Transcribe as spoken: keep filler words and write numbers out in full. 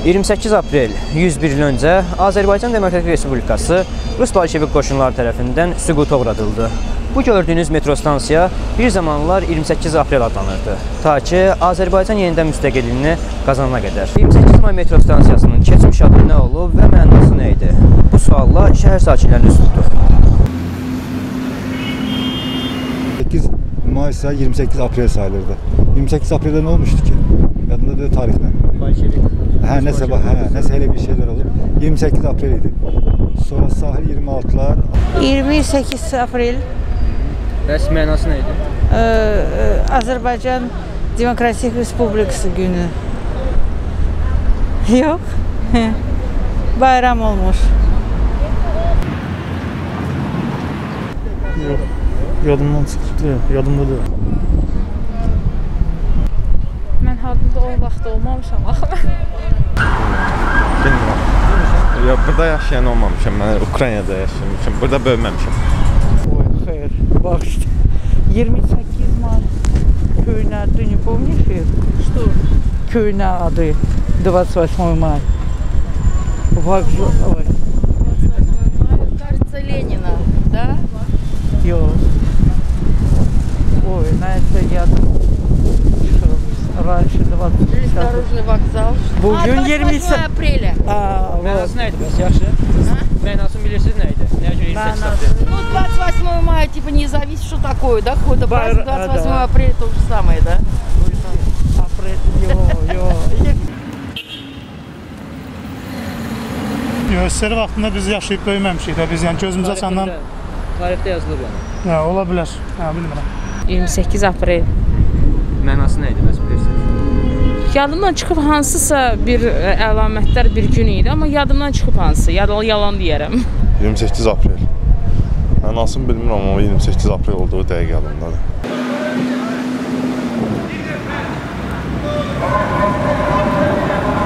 iyirmi səkkiz aprel yüz bir il öncə Azərbaycan Demokratik Respublikası Rus Bolşevik qoşunları tərəfindən süquta uğradıldı. Bu gördüyünüz metro stansiya bir zamanlar iyirmi səkkiz aprel adlanırdı. Ta ki, Azərbaycan yenidən müstəqilliyini qazanana qədər. iyirmi səkkiz may metro stansiyasının keçmiş adı nə olub və mənası nə idi? Bu sualla şəhər sakinlərini üz tutduq. səkkiz may ise iyirmi səkkiz aprel sayılırdı. iyirmi səkkiz aprel'de ne olmuştu ki? Yadında da tarihten. Bolşevik. Ha, neyse, ha, neyse hele bir şeyler oldu. iyirmi səkkiz aprel idi. Sonra sahil iyirmi altılar. iyirmi səkkiz aprel. Bəs mənası nə idi? Ee, Azərbaycan Demokratik Respublikası günü. Yok. Bayram olmuş. Yok. Yadımdan çıxdı. Yadımda da. Mən adında o vaxt olmamışam axı. Bilmirəm. Yox, burada yaşayan olmamışam. Mən Ukraynada yaşamışam. Burada böyüməmişəm. Ой, xeyr. Bax işte. iyirmi səkkiz may köyün adı ne помнишь? Что? Köyün adı двадцать восьмое мая. Вокзал. Ой. Кажется, Ленина, да? Yok. Ой, на это я что раньше двадцать. Железнодорожный вокзал. Bugün а, yirmi восьмое апреля. Aa, Mənası nə idi bəs, yaxşı? Mənası bilirsiniz nə idi? Nəyə görə iyirmi səkkiz aprel? Ну, двадцать восьмое мая, типа, не зависит, что такое, да? Какой-то праздник, двадцать восьмое апреля то же самое, да? Aprel. Yo, yo. Gösteri vaxtında biz yaşayıb böyüməmişik də biz, yəni gözümüzə çandan. Tarixdə yazılıb yəni. Hə, ola bilər. Hə, bilmirəm. iyirmi səkkiz aprel. Mənası nə idi bəs bilirsiniz? Yadımdan çıxıb hansısa bir əlamətlər bir gün idi, amma yadımdan çıxıb hansı, yalan, yalan deyərəm. iyirmi səkkiz aprel. Mən nasıl bilmirəm, amma iyirmi səkkiz aprel olduğu dəqiq yadımdadır.